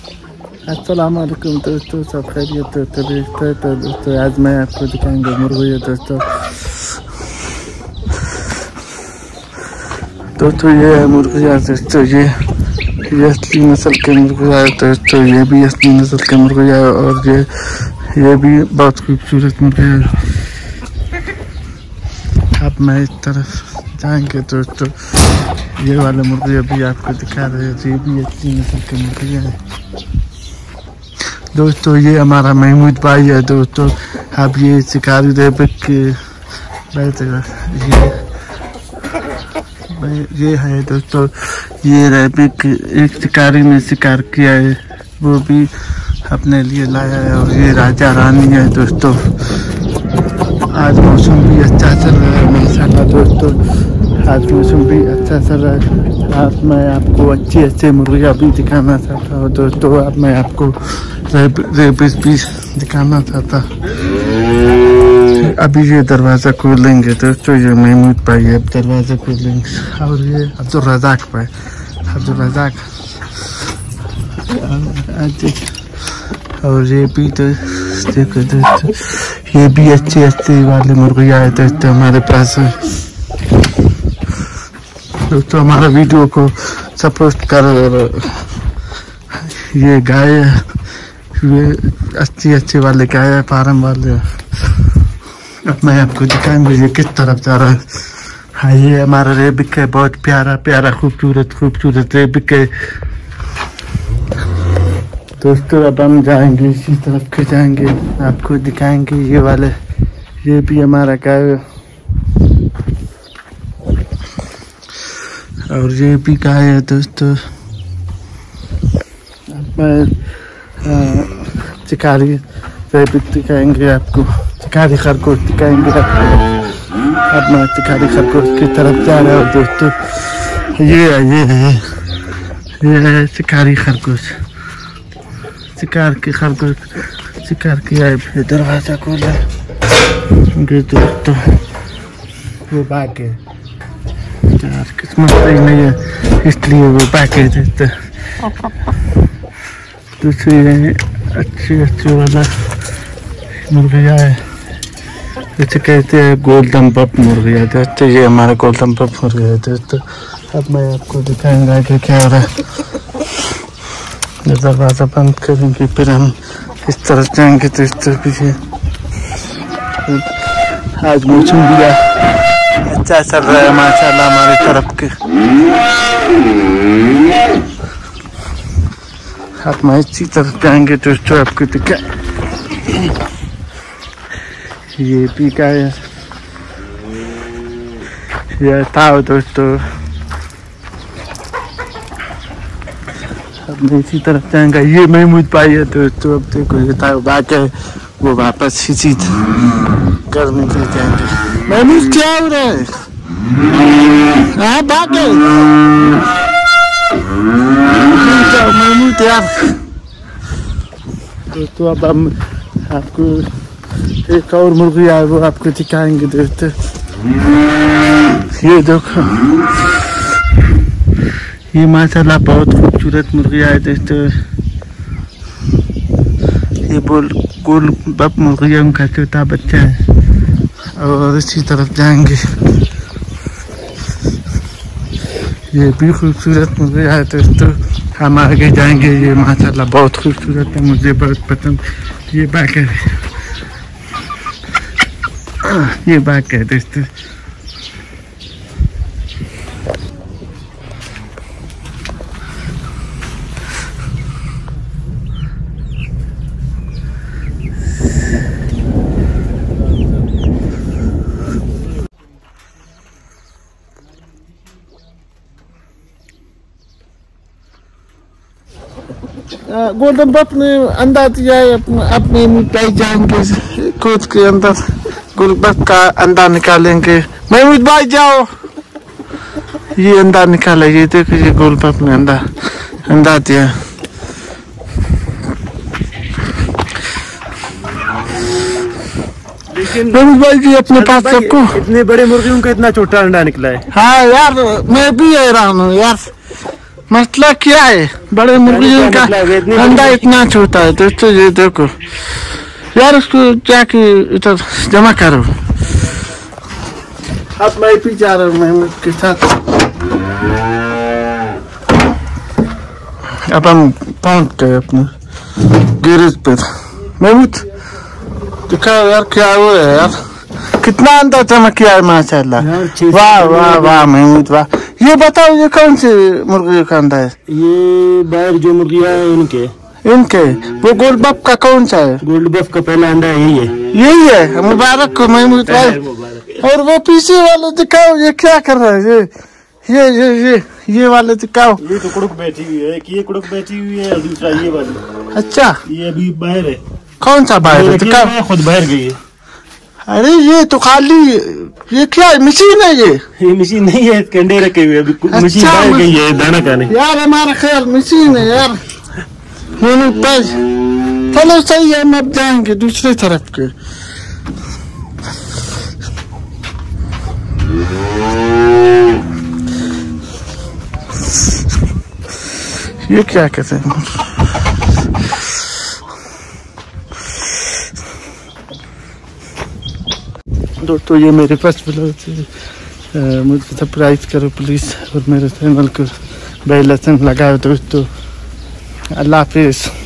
अस्सलाम वालेकुम दोस्तों, सब खैरियत तो दोस्तों आज मैं आपको दिखाएंगे मुर्गी दोस्तों। ये है मुर्गिया दोस्तों, ये असली नस्ल के मुर्गिया है दोस्तों। ये भी असली नस्ल के मुर्गिया है और ये भी बहुत खूबसूरत मुर्गिया है। अब मैं इस तरफ जाएंगे दोस्तों, ये वाले मुर्गिया भी आपको दिखा रहे हैं। ये भी असली नस्ल के मुर्गिया है दोस्तों। ये हमारा महमूद भाई है दोस्तों। अब ये शिकारी रेबिक के ये है दोस्तों, ये रेबिक एक शिकारी ने शिकार किया है, वो भी अपने लिए लाया है। और ये राजा रानी है दोस्तों। आज मौसम भी अच्छा चल रहा है माशाल्लाह दोस्तों, आज मौसम भी अच्छा चल रहा है। आज मैं आपको अच्छे मुर्गियाँ भी दिखाना चाहता हूँ दोस्तों। अब मैं आपको रेबिस भी दिखाना चाहता। अभी ये दरवाज़ा खोलेंगे दोस्तों, ये महमूद भाई अब दरवाज़ा खोलेंगे। और ये अब्दुल रज़ाक भाई, अब्दुल रज़ाक। और ये भी तो देखो दोस्तों, ये भी अच्छे वाले मुर्गियाँ है दोस्तों हमारे पास। दोस्तों हमारा वीडियो को सपोर्ट करो। ये गाय, ये अच्छे वाले गाय है, फार्म वाले। अब मैं आपको दिखाऊंगा ये किस तरफ जा रहा है। हाँ, ये हमारा रेबिक है, बहुत प्यारा खूबसूरत रेबिक है दोस्तों। अब हम जाएंगे इसी तरफ के जाएंगे, आपको दिखाएंगे ये वाले। ये भी हमारा गाय और ये भी गाय है दोस्तों। मैं शिकारी रेबिक दिखाएंगे आपको, शिकारी खरगोश दिखाएंगे आपको। अब मैं शिकारी खरगोश की तरफ जा रहा हूँ दोस्तों। ये है शिकारी खरगोश, शिकार की आए फिर दरवाजा खोला दोस्तों। वो भागे यार, किस्मत सही नहीं है इसलिए वो भागे दोस्तों। दूसरी अच्छी वाला मुर्गिया है, इसे कहते हैं गोल्डन पप मुर्गिया दोस्तों। ये हमारा गोल्डन पप मुर्गिया है दोस्तों। अब मैं आपको दिखाऊंगा कि क्या हो रहा है। दरवाज़ा बंद करेंगे फिर हम इस तरफ जाएंगे दोस्तों। पीछे आज मौसम भी अच्छा चल रहा है माशाल्लाह हमारी तरफ के। अब मैं इसी तरफ जाएंगे दोस्तों, आपको दिखा। ये भी क्या है, ये था दोस्तों। अब मैं इसी तरफ जाएंगे, ये महमूद भाई है दोस्तों। अब देखो ये था बात है, वो वापस इसी घर में चले जाएंगे। महमूद क्या हो रहा है? हाँ भागे महमूद यार। दोस्तों अब हम आपको एक और मुर्गी है, वो आपको दिखाएंगे दोस्तों। ये देखो, ये माशाल्लाह बहुत खूबसूरत मुर्गियाँ है दोस्तों। ये गोल बप मुर्गियों का छोटा बच्चा है। और इसी तरफ जाएंगे, ये भी खूबसूरत मुर्गियाँ है दोस्तों। हम आगे जाएंगे, ये माशाल्लाह बहुत खूबसूरत है, मुझे बहुत पसंद। ये बाग है दोस्तों। गोल्डन पप ने अंडा दिया है, अपने मिठाई जाएंगे कूद के अंदर गोल्डन पप का अंडा निकालेंगे। महमूद भाई जाओ, ये अंडा निकाला। ये देखो, ये गोल्डन पप ने अंडा दिया। महमूद भाई जी अपने पास सबको इतने बड़े मुर्गियों का इतना छोटा अंडा निकला है। हाँ यार, मैं भी हैरान हूँ यार। मसला क्या है? बड़े मुर्गियों का अंडा इतना छोटा है दोस्तों। ये देखो यार, उसको जाके इधर जमा करो। अब मैं भी जा रहा हूँ महमूद के साथ। अब हम पहुंच गए अपने गैरेज पे। महमूद दिखाओ यार क्या हुआ है यार, कितना अंदर चमक किया है माशाल्लाह। वाह वाह वाह महमूद वाह। ये बताओ ये कौन सी मुर्गी का अंडा है? ये बाहर जो मुर्गियाँ है इनके वो गोल्ड बफ का कौन सा है? गोल्ड बफ का पहला अंडा यही है। मुबारक को महमूद भाई। और वो पीछे वाले दिखाओ, ये क्या कर रहा है? ये वाले दिखाओ। ये तो कुड़क बैठी हुई है, ये कुड़क बैठी हुई है, दूसरा ये वाली। अच्छा, ये अभी बाहर है। कौन सा बाहर है दिखाओ? खुद बाहर गई है। अरे ये तो खाली, ये क्या है? मशीन है ये मशीन नहीं है, कंडे रखे हुए। अभी मशीन बाहर गई है दाना खाने। यार हमारा ख्याल मशीन है यार। चलो सही है, हम अब जाएंगे दूसरी तरफ के। ये क्या कहते हैं दोस्तों? ये मेरे पास मुझे सरप्राइज करो प्लीज, और मेरे चैनल को बेल आइकन लगाओ दोस्तों। अल्लाह हाफिज।